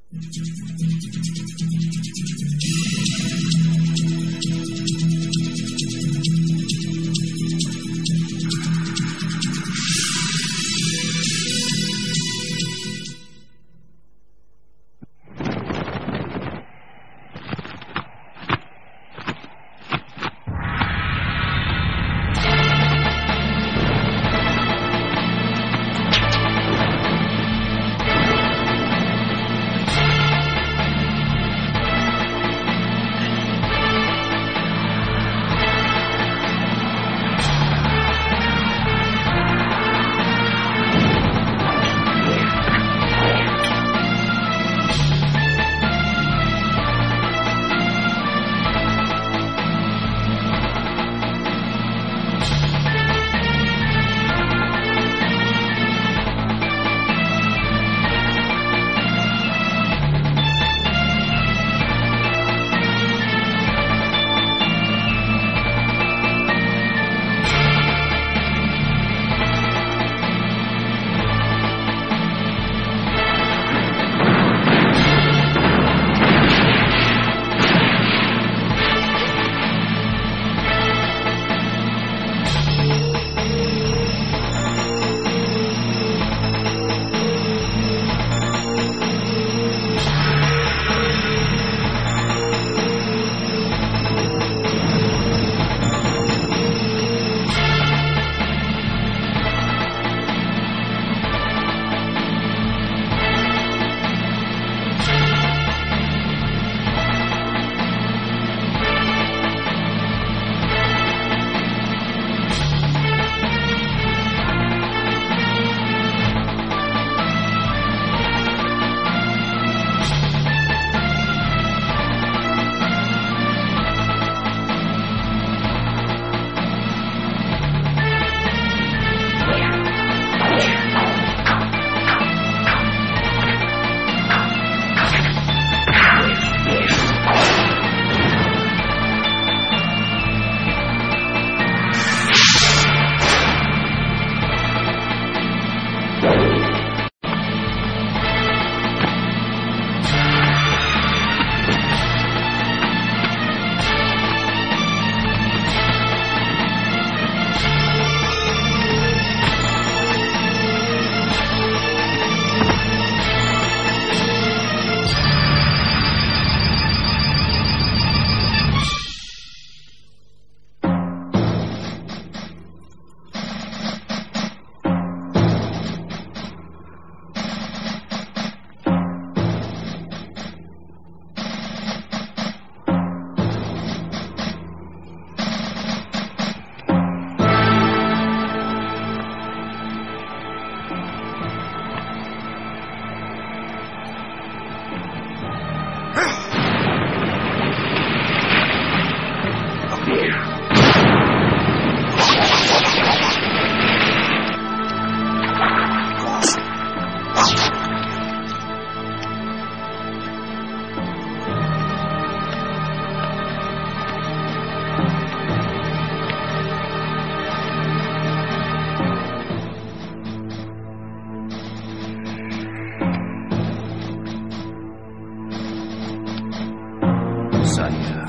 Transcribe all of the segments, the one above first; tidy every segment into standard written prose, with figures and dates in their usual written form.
Saya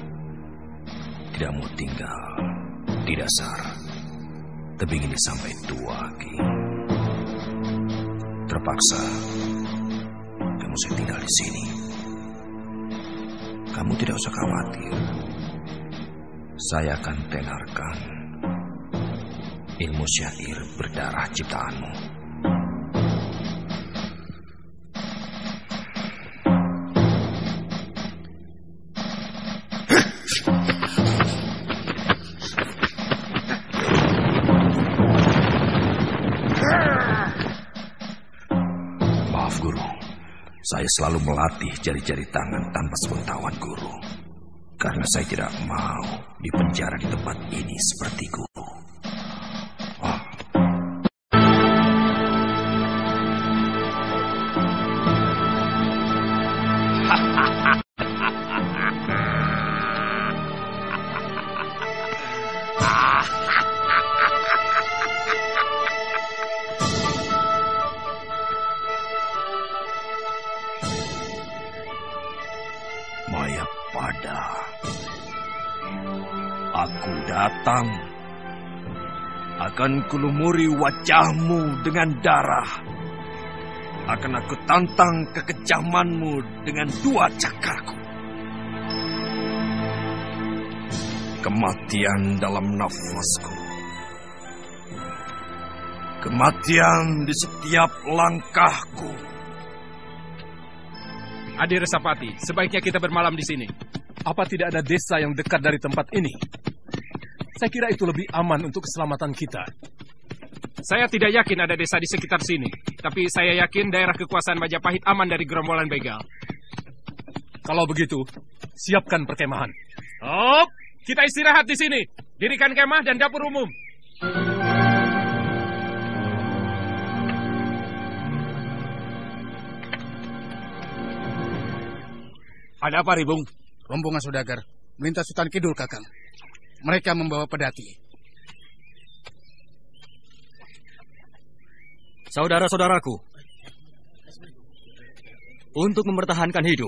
tidak mau tinggal di dasar tebing ini sampai tua, Ki. Terpaksa kamu saya tinggal di sini. Kamu tidak usah khawatir. Saya akan tenarkan ilmu syair berdarah ciptaanmu. Maaf, Guru. Saya selalu melatih jari-jari tangan tanpa sepengetahuan Guru. Karena saya tidak mau dipenjara di tempat ini seperti Guru. Mayapada, aku datang. Akan kulumuri wajahmu dengan darah. Akan aku tantang kekejamanmu dengan 2 cakarku. Kematian dalam nafasku. Kematian di setiap langkahku. Adi Resapati, sebaiknya kita bermalam di sini. Apa tidak ada desa yang dekat dari tempat ini? Saya kira itu lebih aman untuk keselamatan kita. Saya tidak yakin ada desa di sekitar sini. Tapi saya yakin daerah kekuasaan Majapahit aman dari gerombolan begal. Kalau begitu, siapkan perkemahan. Oh, kita istirahat di sini. Dirikan kemah dan dapur umum. Ada apa, Ribung? Rombongan saudagar melintas hutan kidul, Kakang. Mereka membawa pedati. Saudara-saudaraku, untuk mempertahankan hidup,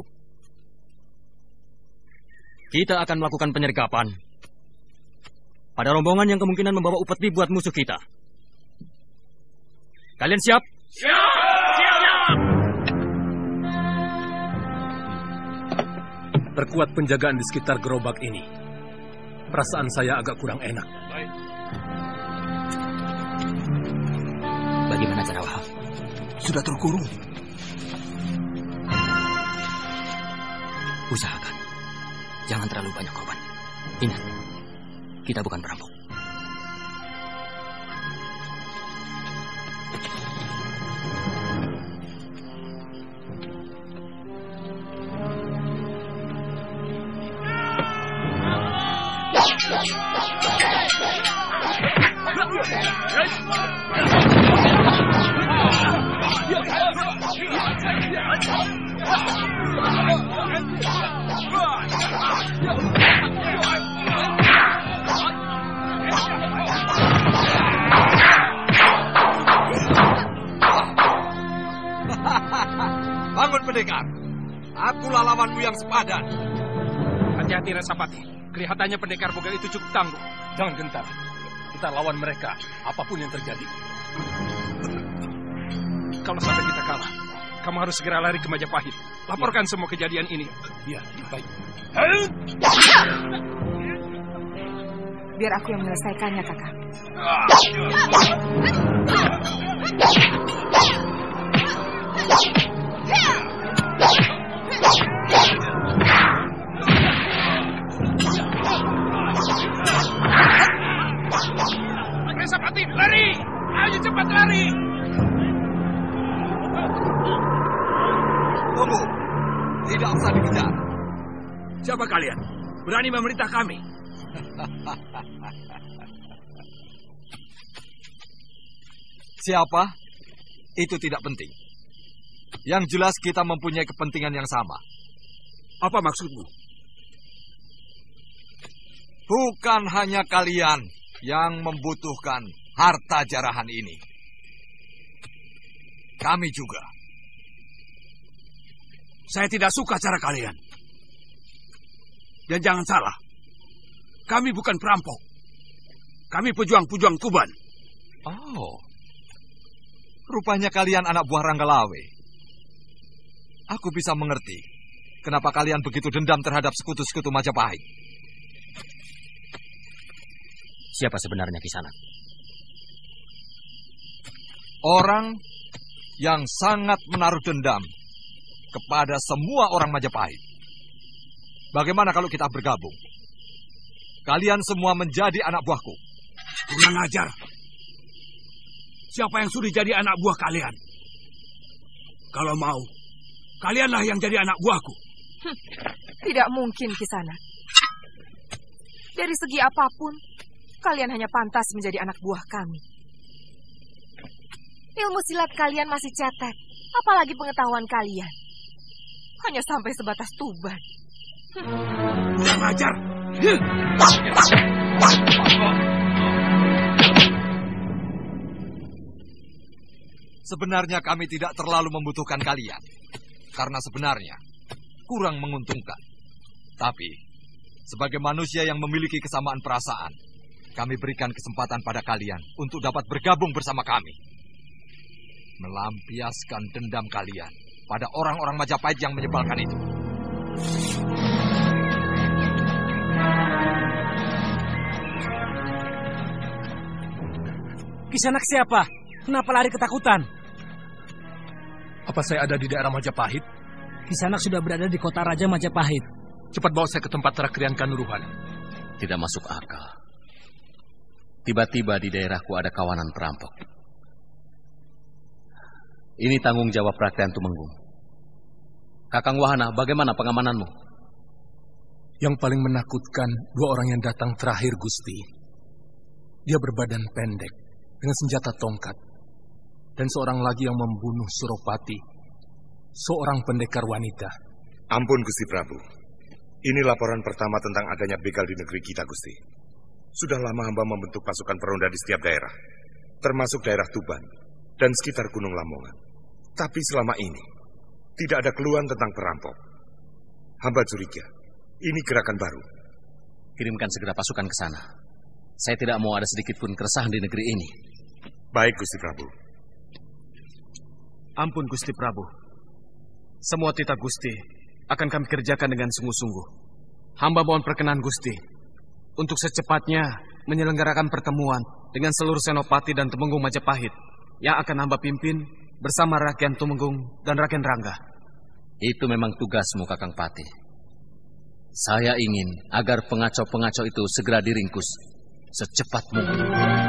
kita akan melakukan penyergapan pada rombongan yang kemungkinan membawa upeti buat musuh kita. Kalian siap? Siap! Perkuat penjagaan di sekitar gerobak ini. Perasaan saya agak kurang enak. Baik. Bagaimana cara Wahab? Sudah terkurung. Usahakan. Jangan terlalu banyak korban. Ingat, kita bukan perampok. Bangun pendekar. Akulah lawanmu yang sepadan. Hati-hati Resapati. Kelihatannya pendekar bogal itu cukup tangguh. Jangan gentar. Kita lawan mereka, apapun yang terjadi. Kalau sampai kita kalah, kamu harus segera lari ke Majapahit. Laporkan semua kejadian ini. Iya, baik. Biar aku yang menyelesaikannya, Kakak. Resapati, lari! Ayo cepat lari! Tunggu. Tidak usah dikejar. Siapa kalian? Berani memerintah kami? Siapa? Itu tidak penting. Yang jelas kita mempunyai kepentingan yang sama. Apa maksudmu? Bukan hanya kalian yang membutuhkan harta jarahan ini. Kami juga. Saya tidak suka cara kalian. Dan jangan salah, kami bukan perampok. Kami pejuang-pejuang Tuban. Oh, rupanya kalian anak buah Ranggalawe. Aku bisa mengerti kenapa kalian begitu dendam terhadap sekutu-sekutu Majapahit. Siapa sebenarnya Kisanak? Orang yang sangat menaruh dendam kepada semua orang Majapahit. Bagaimana kalau kita bergabung? Kalian semua menjadi anak buahku. Kurang ajar. Siapa yang sudi jadi anak buah kalian? Kalau mau, kalianlah yang jadi anak buahku. Tidak mungkin, Kisanak. Dari segi apapun, kalian hanya pantas menjadi anak buah kami. Ilmu silat kalian masih cetek, apalagi pengetahuan kalian. Hanya sampai sebatas Tuban. Kurang ajar. Sebenarnya kami tidak terlalu membutuhkan kalian. Karena sebenarnya kurang menguntungkan. Tapi, sebagai manusia yang memiliki kesamaan perasaan, kami berikan kesempatan pada kalian untuk dapat bergabung bersama kami. Melampiaskan dendam kalian pada orang-orang Majapahit yang menyebalkan itu. Kisanak siapa? Kenapa lari ketakutan? Apa saya ada di daerah Majapahit? Kisanak sudah berada di kota Raja Majapahit. Cepat bawa saya ke tempat Rakrian Kanuruhan. Tidak masuk akal. Tiba-tiba di daerahku ada kawanan perampok. Ini tanggung jawab Rakrian Tumenggung. Kakang Wahana, bagaimana pengamananmu? Yang paling menakutkan, 2 orang yang datang terakhir, Gusti. Dia berbadan pendek, dengan senjata tongkat. Dan seorang lagi yang membunuh Suropati, seorang pendekar wanita. Ampun, Gusti Prabu. Ini laporan pertama tentang adanya begal di negeri kita, Gusti. Sudah lama hamba membentuk pasukan peronda di setiap daerah, termasuk daerah Tuban dan sekitar Gunung Lamongan. Tapi selama ini, tidak ada keluhan tentang perampok. Hamba curiga, ini gerakan baru. Kirimkan segera pasukan ke sana. Saya tidak mau ada sedikit pun keresahan di negeri ini. Baik, Gusti Prabu. Ampun, Gusti Prabu. Semua titah Gusti akan kami kerjakan dengan sungguh-sungguh. Hamba mohon perkenan Gusti untuk secepatnya menyelenggarakan pertemuan dengan seluruh senopati dan Tumenggung Majapahit yang akan hamba pimpin bersama Rakyat Tumenggung dan Rakyat Rangga. Itu memang tugasmu, Kakang Pati. Saya ingin agar pengacau-pengacau itu segera diringkus secepat mungkin.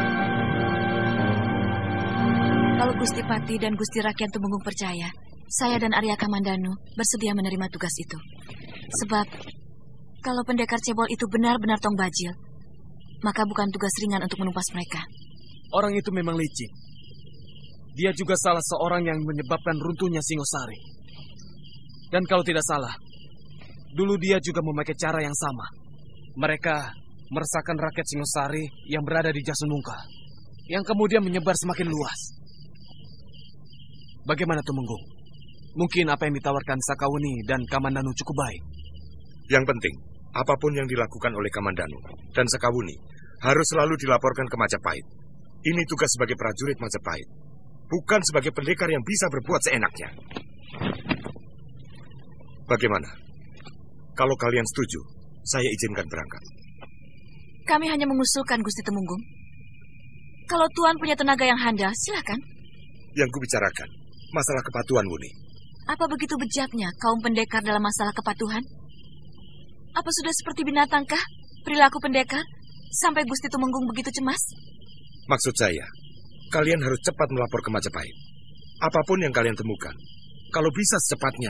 Kalau Gusti Pati dan Gusti Rakyat Tumenggung percaya, saya dan Arya Kamandanu bersedia menerima tugas itu. Sebab, kalau pendekar cebol itu benar-benar Tong Bajil, maka bukan tugas ringan untuk menumpas mereka. Orang itu memang licik. Dia juga salah seorang yang menyebabkan runtuhnya Singosari. Dan kalau tidak salah, dulu dia juga memakai cara yang sama. Mereka meresahkan rakyat Singosari yang berada di Jasunungkal, yang kemudian menyebar semakin luas. Bagaimana Tumenggung? Mungkin apa yang ditawarkan Sakawuni dan Kamandanu cukup baik. Yang penting, apapun yang dilakukan oleh Kamandanu dan Sakawuni harus selalu dilaporkan ke Majapahit. Ini tugas sebagai prajurit Majapahit, bukan sebagai pendekar yang bisa berbuat seenaknya. Bagaimana? Kalau kalian setuju, saya izinkan berangkat. Kami hanya mengusulkan, Gusti Tumenggung. Kalau Tuan punya tenaga yang handal, silakan. Yang kubicarakan, masalah kepatuhan, Wuni. Apa begitu bejatnya kaum pendekar dalam masalah kepatuhan? Apa sudah seperti binatangkah perilaku pendekar sampai Gusti Tumenggung begitu cemas? Maksud saya, kalian harus cepat melapor ke Majapahit. Apapun yang kalian temukan, kalau bisa secepatnya.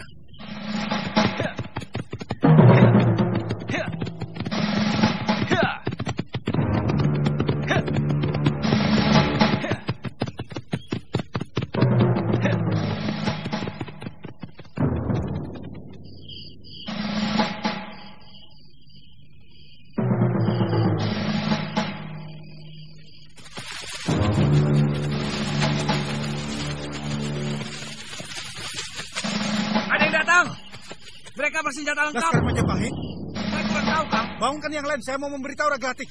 Mereka bersenjata lengkap. Laskar Majapahit? Saya kurang tahu, Kang. Bangunkan yang lain, saya mau memberitahu Ragatik.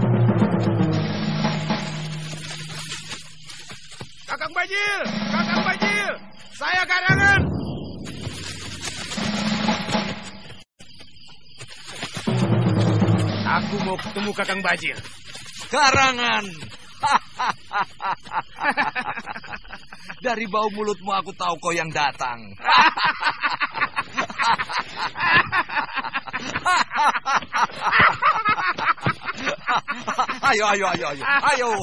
Kakang Bajil! Kakang Bajil! Saya Garangan! Aku mau ketemu Kakang Bajil. Garangan! Dari bau mulutmu aku tahu kau yang datang. Ayo.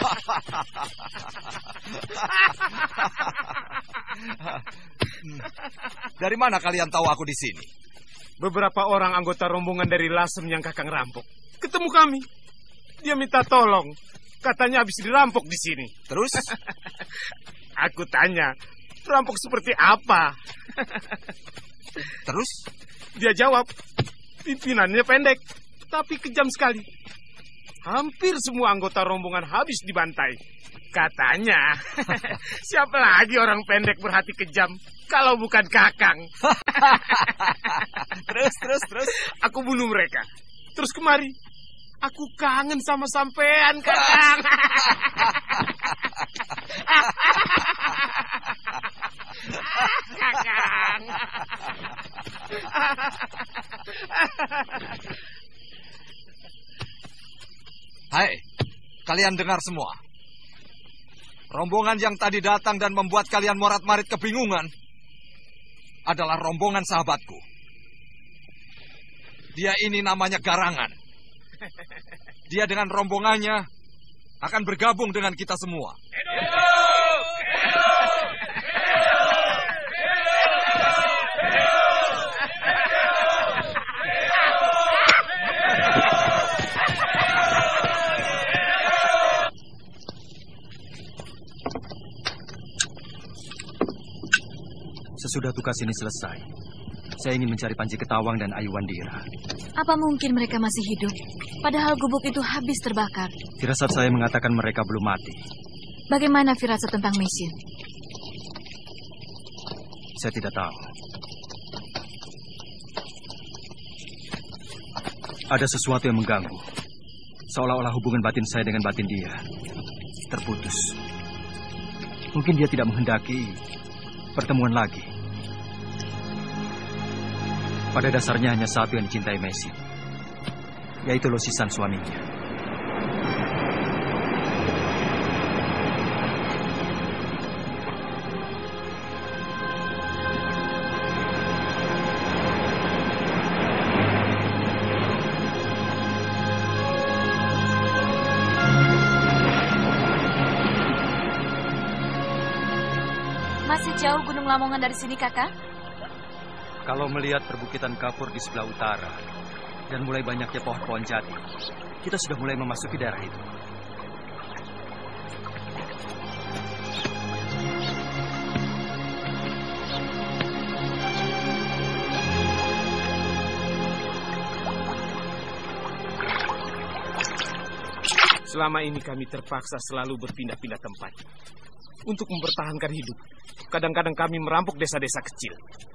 Dari mana kalian tahu aku di sini? Beberapa orang anggota rombongan dari Lasem yang Kakang rampok ketemu kami. Dia minta tolong. Katanya habis dirampok di sini. Terus? Aku tanya, perampok seperti apa? Terus? Dia jawab, pimpinannya pendek, tapi kejam sekali. Hampir semua anggota rombongan habis dibantai. Katanya, siapa lagi orang pendek berhati kejam kalau bukan Kakang? Terus. Aku bunuh mereka. Terus kemari. Aku kangen sama sampean, Kakang. Kakang. Hai, kalian dengar semua. Rombongan yang tadi datang dan membuat kalian morat-marit kebingungan adalah rombongan sahabatku. Dia ini namanya Garangan. Dia dengan rombongannya akan bergabung dengan kita semua. Sesudah tugas ini selesai, saya ingin mencari Panji Ketawang dan Ayu Wandira. Apa mungkin mereka masih hidup? Padahal gubuk itu habis terbakar. Firasat saya mengatakan mereka belum mati. Bagaimana firasat tentang Mesin? Saya tidak tahu. Ada sesuatu yang mengganggu. Seolah-olah hubungan batin saya dengan batin dia terputus. Mungkin dia tidak menghendaki pertemuan lagi. Pada dasarnya hanya satu yang dicintai Mesin, yaitu Losisan suaminya. Masih jauh Gunung Lamongan dari sini, Kakak? Kalau melihat perbukitan kapur di sebelah utara dan mulai banyaknya pohon-pohon jati, kita sudah mulai memasuki daerah itu. Selama ini kami terpaksa selalu berpindah-pindah tempat untuk mempertahankan hidup. Kadang-kadang kami merampok desa-desa kecil.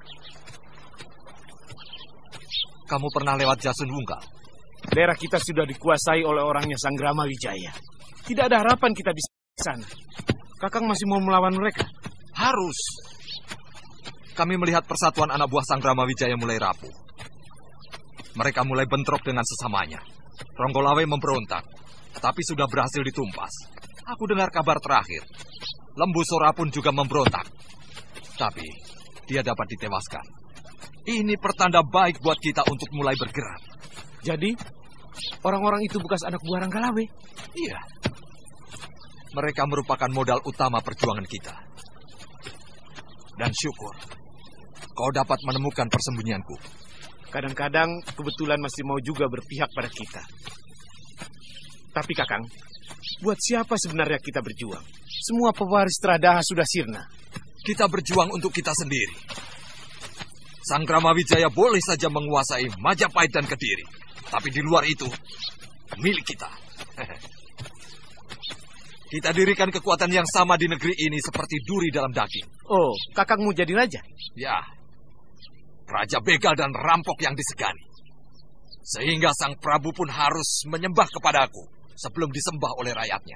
Kamu pernah lewat Jasun Wunggal? Daerah kita sudah dikuasai oleh orangnya Sanggrama Wijaya. Tidak ada harapan kita bisa ke sana. Kakang masih mau melawan mereka? Harus. Kami melihat persatuan anak buah Sanggrama Wijaya mulai rapuh. Mereka mulai bentrok dengan sesamanya. Ronggolawe memberontak, tapi sudah berhasil ditumpas. Aku dengar kabar terakhir. Lembu Sora pun juga memberontak. Tapi dia dapat ditewaskan. Ini pertanda baik buat kita untuk mulai bergerak. Jadi, orang-orang itu bekas anak buah Ranggalawe? Iya. Mereka merupakan modal utama perjuangan kita. Dan syukur, kau dapat menemukan persembunyianku. Kadang-kadang kebetulan masih mau juga berpihak pada kita. Tapi Kakang, buat siapa sebenarnya kita berjuang? Semua pewaris Tradaha sudah sirna. Kita berjuang untuk kita sendiri. Sanggrama Wijaya boleh saja menguasai Majapahit dan Kediri. Tapi di luar itu, milik kita. Kita dirikan kekuatan yang sama di negeri ini seperti duri dalam daging. Oh, Kakang mau jadi raja? Ya, raja begal dan rampok yang disegani. Sehingga Sang Prabu pun harus menyembah kepadaku sebelum disembah oleh rakyatnya.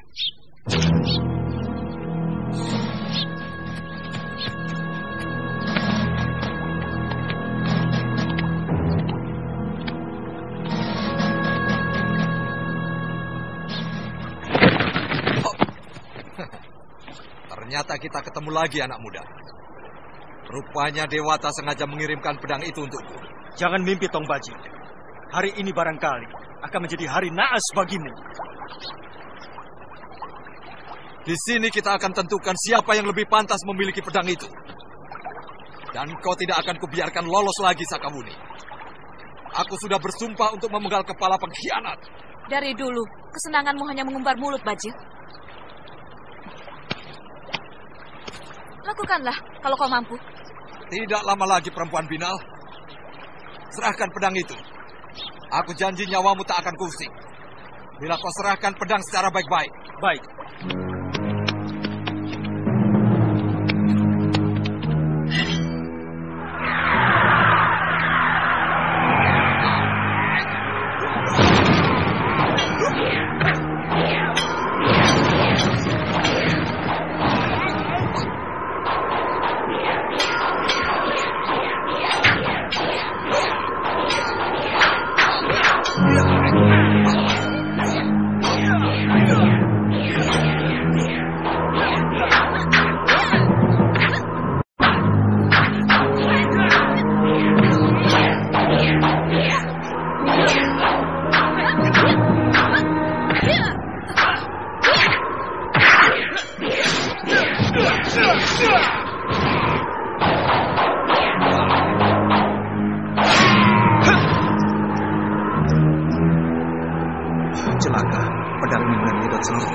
Ternyata kita ketemu lagi, anak muda. Rupanya Dewata sengaja mengirimkan pedang itu untukku. Jangan mimpi, Tong Baji. Hari ini barangkali akan menjadi hari naas bagimu. Di sini kita akan tentukan siapa yang lebih pantas memiliki pedang itu. Dan kau tidak akan kubiarkan lolos lagi, Sakawuni. Aku sudah bersumpah untuk memenggal kepala pengkhianat. Dari dulu, kesenanganmu hanya mengumbar mulut, Bajil. Lakukanlah kalau kau mampu. Tidak lama lagi, perempuan binal. Serahkan pedang itu. Aku janji nyawamu tak akan kusik. Bila kau serahkan pedang secara baik-baik. Baik.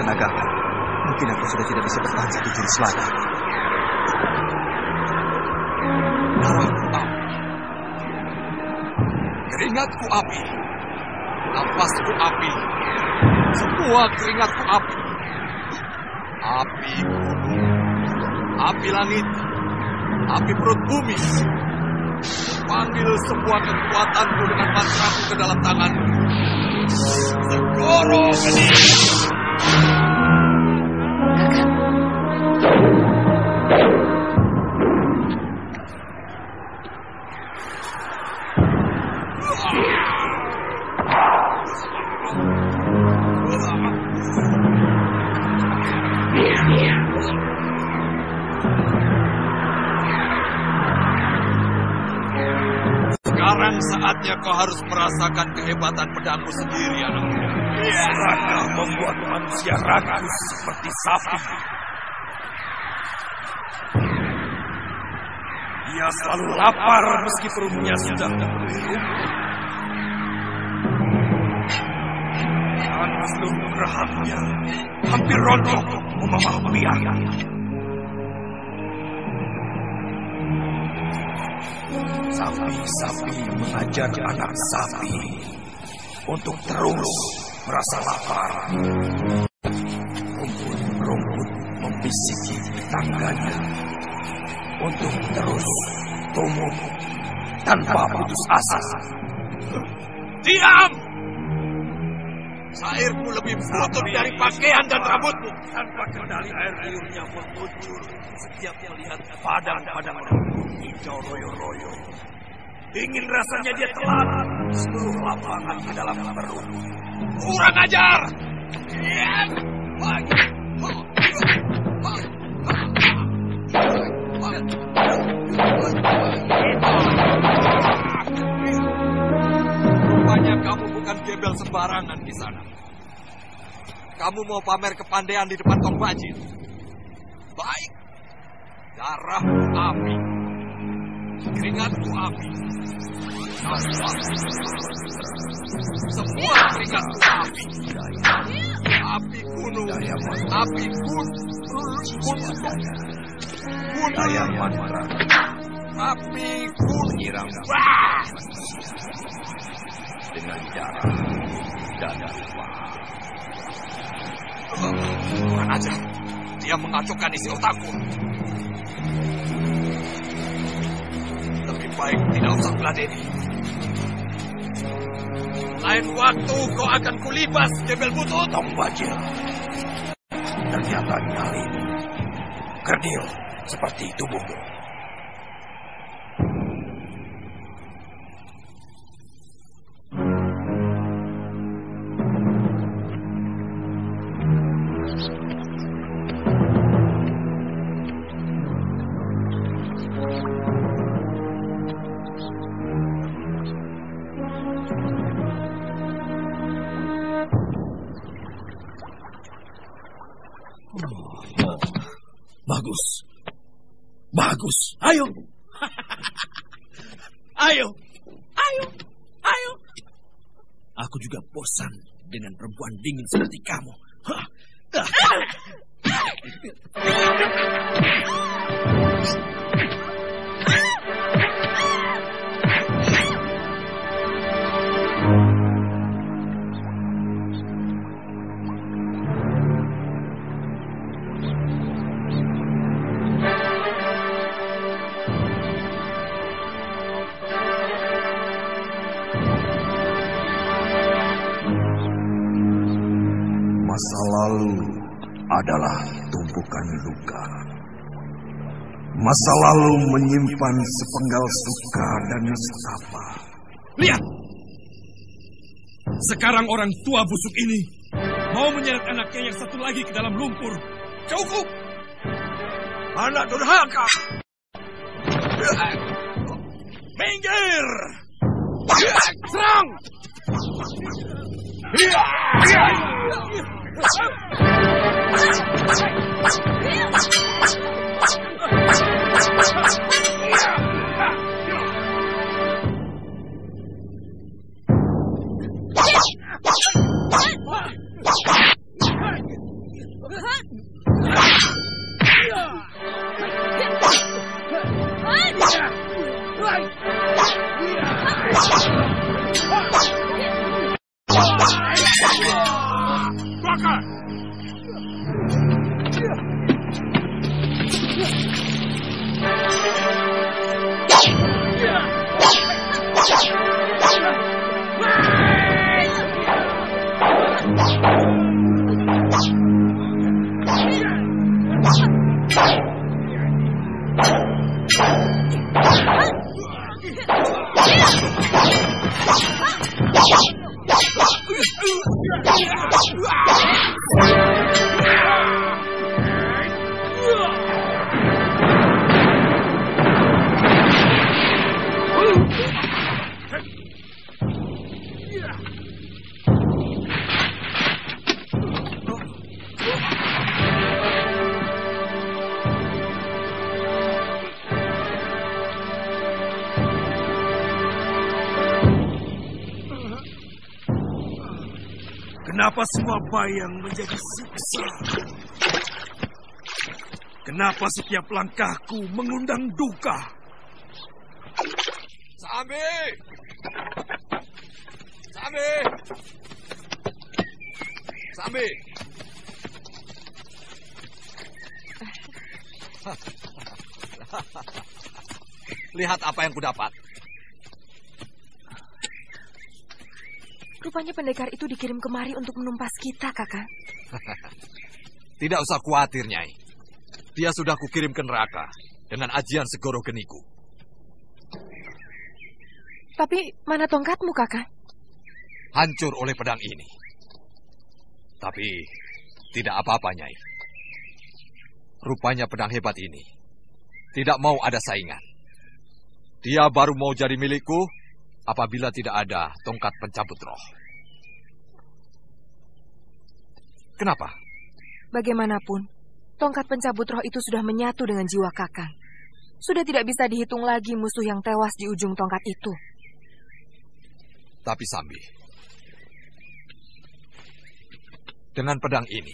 tenagaku, mungkin aku sudah tidak bisa bertahan satu jurus lagi. Darahku api, keringatku api, napasku api, semua keringatku api. Api gunung, api langit, api perut bumi. Panggil semua kekuatanku dengan mantraku ke dalam tanganmu. Segoro Geni. Sekarang saatnya kau harus merasakan kehebatan pedangmu sendiri, anak muda. Raka membuat manusia rakus seperti sapi. Dia selalu lapar meski perutnya sudah memenuhi rumput. Dan seluruh gerahannya hampir rontok memamah biang. Sapi-sapi mengajar anak sapi untuk terus merasa lapar. Rumput-rumput membisiki tetangganya untuk terus tumbuh tanpa putus asa. Diam! Sairku lebih butut dari pakaian dan rambutmu. Tanpa kendali air liurnya mengucur setiap melihat padang-padang hijau royo-royo. Ingin rasanya dia telan seluruh lapangan ke dalam perut. Kurang ajar! Rupanya kamu bukan gembel sembarangan di sana. Kamu mau pamer kepandaian di depan Tong Bajil. Baik. Darahmu api. Keringatku api. Semua keringatku api. Api gunung. Api gunung. Daya mantra. Api gunung. Menyerang dengan darah dan lupa. Kurang ajar. Dia mengacaukan isi otakku. Lebih baik tidak usah meladeni. Lain waktu kau akan kulibas, gembel butut. Tong Bajil. Ternyata nyalimu. Kerdil seperti tubuhmu. Bagus. Bagus. Ayo. Ayo. Ayo. Ayo. Aku juga bosan dengan perempuan dingin seperti kamu. Masa lalu adalah tumpukan luka. Masa lalu menyimpan sepenggal suka dan nestapa. Lihat! Sekarang orang tua busuk ini mau menyeret anaknya yang satu lagi ke dalam lumpur. Cukup! Anak durhaka! Minggir! Serang! Kenapa semua bayang menjadi siksa? Kenapa setiap langkahku mengundang duka? Sambi! Sambi! Sambi! Lihat apa yang kudapat. Rupanya pendekar itu dikirim kemari untuk menumpas kita, Kakang. Tidak usah khawatir, Nyai. Dia sudah kukirim ke neraka dengan ajian segoro geniku. Tapi mana tongkatmu, Kakang? Hancur oleh pedang ini. Tapi tidak apa-apa, Nyai. Rupanya pedang hebat ini tidak mau ada saingan. Dia baru mau jadi milikku apabila tidak ada tongkat pencabut roh. Kenapa? Bagaimanapun, tongkat pencabut roh itu sudah menyatu dengan jiwa Kakang. Sudah tidak bisa dihitung lagi musuh yang tewas di ujung tongkat itu. Tapi Sambi, dengan pedang ini,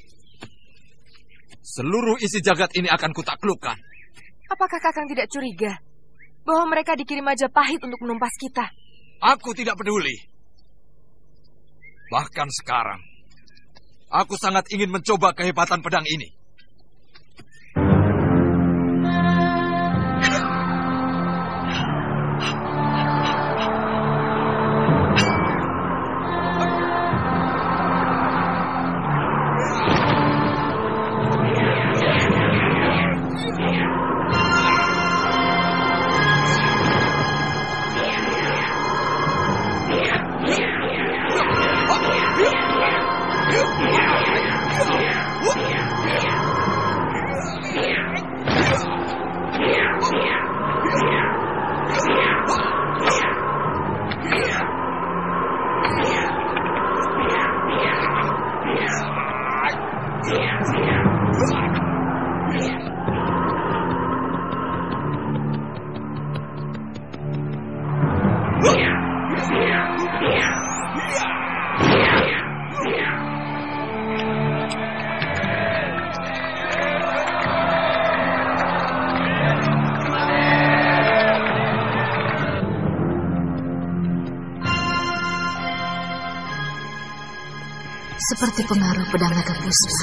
seluruh isi jagat ini akan kutaklukkan. Apakah Kakang tidak curiga bahwa mereka dikirim Majapahit untuk menumpas kita? Aku tidak peduli. Bahkan sekarang, aku sangat ingin mencoba kehebatan pedang ini. Seperti pengaruh pedang naga puspa.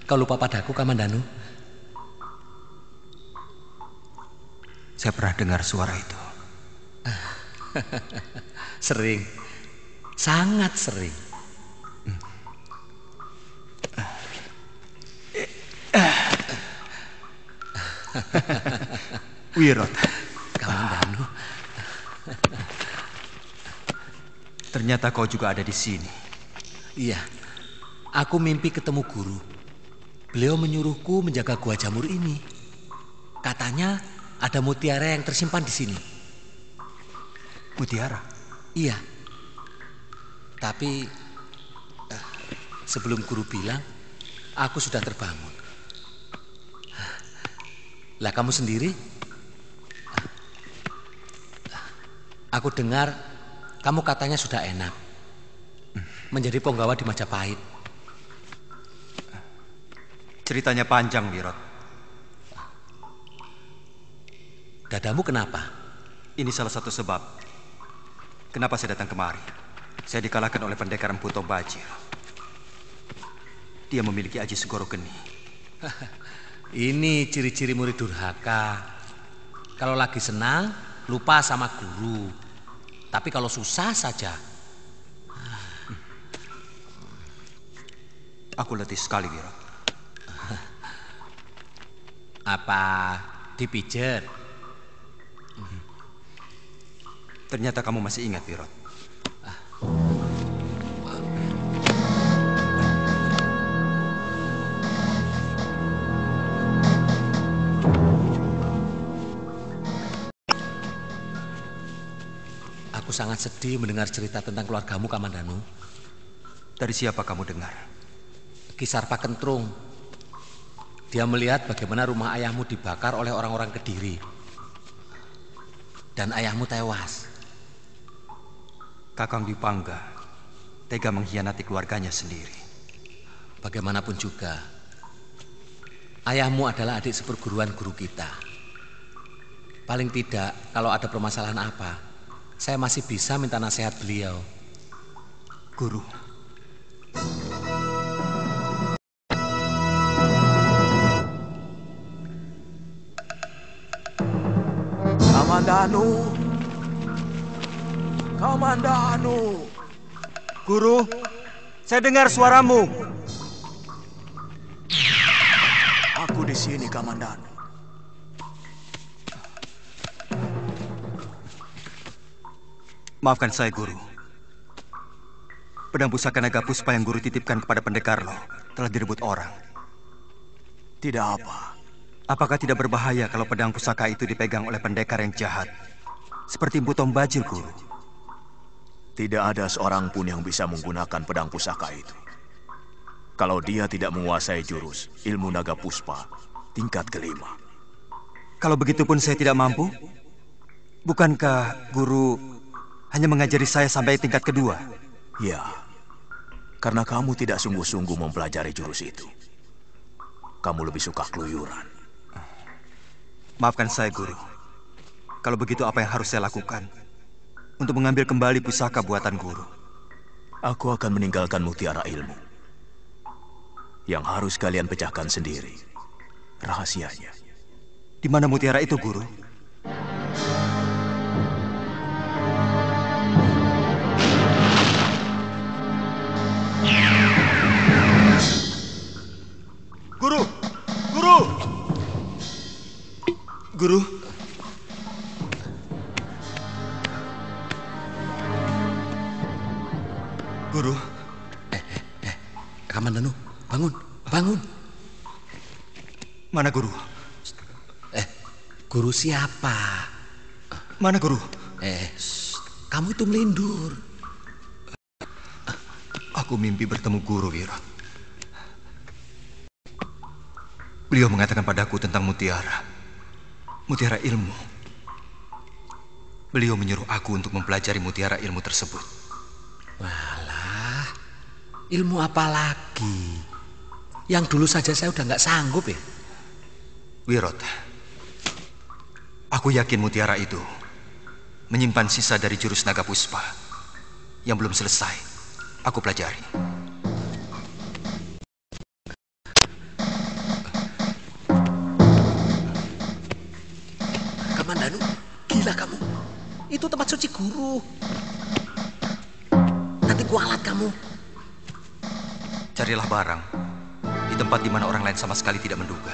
Kau lupa padaku, Kamandanu? Saya pernah dengar suara itu. Sering. Sangat sering. Wirot. Kamandanu. Ternyata kau juga ada di sini. Iya. Aku mimpi ketemu guru. Beliau menyuruhku menjaga gua jamur ini. Katanya ada mutiara yang tersimpan di sini. Mutiara? Iya. Tapi sebelum guru bilang, aku sudah terbangun. Lah kamu sendiri? Aku dengar kamu katanya sudah enak menjadi penggawa di Majapahit. Ceritanya panjang, Wirot. Dadamu kenapa? Ini salah satu sebab kenapa saya datang kemari. Saya dikalahkan oleh pendekar Empu Tong Bajil. Dia memiliki aji segoro geni. Ini ciri-ciri murid durhaka. Kalau lagi senang, lupa sama guru. Tapi kalau susah saja. Aku letih sekali, Wirot. Apa dipijat? Ternyata kamu masih ingat, Wirot. Aku sangat sedih mendengar cerita tentang keluargamu, Kamandanu. Dari siapa kamu dengar? Kisar Pak Kentrung. Dia melihat bagaimana rumah ayahmu dibakar oleh orang-orang Kediri. Dan ayahmu tewas. Kakang Dipangga tega mengkhianati keluarganya sendiri. Bagaimanapun juga, ayahmu adalah adik seperguruan guru kita. Paling tidak, kalau ada permasalahan apa, saya masih bisa minta nasihat beliau. Guru. Kamandanu. Kamandanu. Guru, saya dengar suaramu. Aku di sini, Kamandanu. Maafkan saya, Guru. Pedang pusaka naga puspa yang Guru titipkan kepada pendekar Lo telah direbut orang. Tidak apa. Apakah tidak berbahaya kalau pedang pusaka itu dipegang oleh pendekar yang jahat? Seperti Empu Tong Bajil, Guru. Tidak ada seorang pun yang bisa menggunakan pedang pusaka itu. Kalau dia tidak menguasai jurus ilmu naga puspa tingkat kelima. Kalau begitu pun saya tidak mampu? Bukankah Guru hanya mengajari saya sampai tingkat kedua? Ya, karena kamu tidak sungguh-sungguh mempelajari jurus itu. Kamu lebih suka keluyuran. Maafkan saya, Guru. Kalau begitu apa yang harus saya lakukan untuk mengambil kembali pusaka buatan Guru? Aku akan meninggalkan mutiara ilmu. Yang harus kalian pecahkan sendiri. Rahasianya. Di mana mutiara itu, Guru? Guru! Guru! Guru! Guru! Kamandanu, bangun, bangun. Mana Guru? Guru siapa? Mana Guru? Kamu itu melindur. Aku mimpi bertemu Guru, Wirot. Beliau mengatakan padaku tentang mutiara. Mutiara ilmu. Beliau menyuruh aku untuk mempelajari mutiara ilmu tersebut. Walah, ilmu apa lagi? Yang dulu saja saya udah nggak sanggup ya. Wirot, aku yakin mutiara itu menyimpan sisa dari jurus naga puspa yang belum selesai aku pelajari. tempat suci guru. Nanti kualat kamu. Carilah barang di tempat di mana orang lain sama sekali tidak menduga.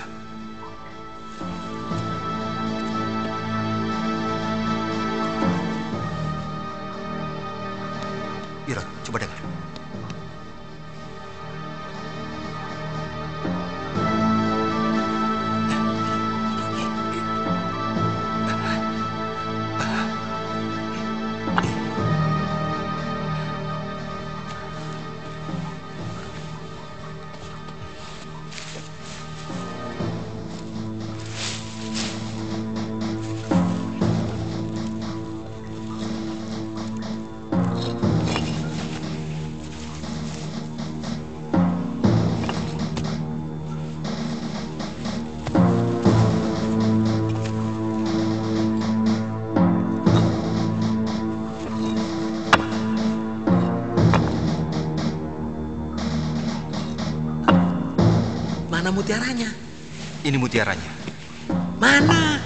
Birot, coba dengar. Mana mutiaranya? Ini mutiaranya. Mana?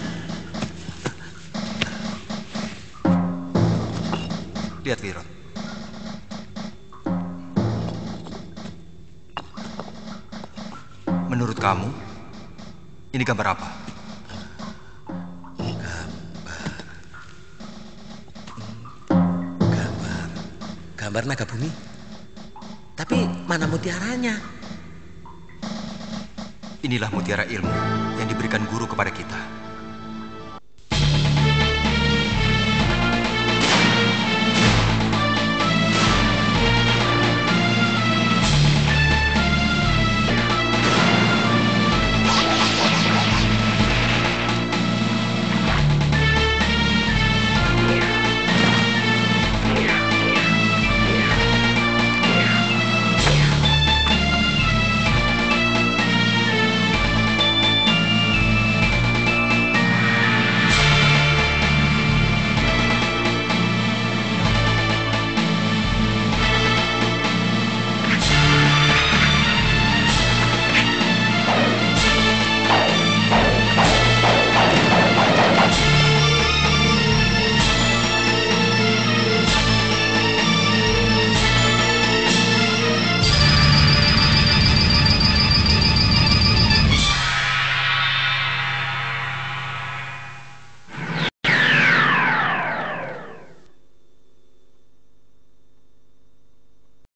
Lihat, Wirot. Menurut kamu, ini gambar apa? Gambar naga bumi. Tapi mana mutiaranya? Inilah mutiara ilmu yang diberikan guru kepada kita.